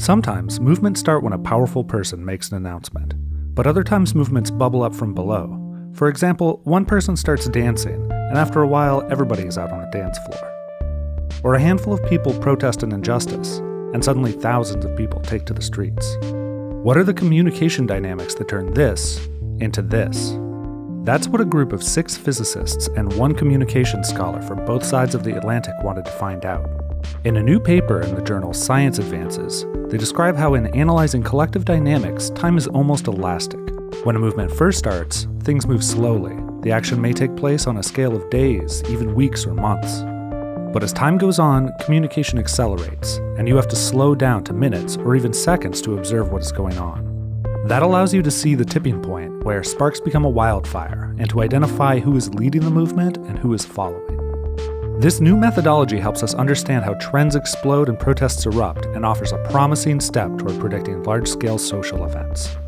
Sometimes, movements start when a powerful person makes an announcement, but other times movements bubble up from below. For example, one person starts dancing, and after a while, everybody is out on a dance floor. Or a handful of people protest an injustice, and suddenly thousands of people take to the streets. What are the communication dynamics that turn this into this? That's what a group of 6 physicists and 1 communication scholar from both sides of the Atlantic wanted to find out. In a new paper in the journal Science Advances, they describe how in analyzing collective dynamics, time is almost elastic. When a movement first starts, things move slowly. The action may take place on a scale of days, even weeks or months. But as time goes on, communication accelerates, and you have to slow down to minutes or even seconds to observe what is going on. That allows you to see the tipping point where sparks become a wildfire and to identify who is leading the movement and who is following. This new methodology helps us understand how trends explode and protests erupt and offers a promising step toward predicting large-scale social events.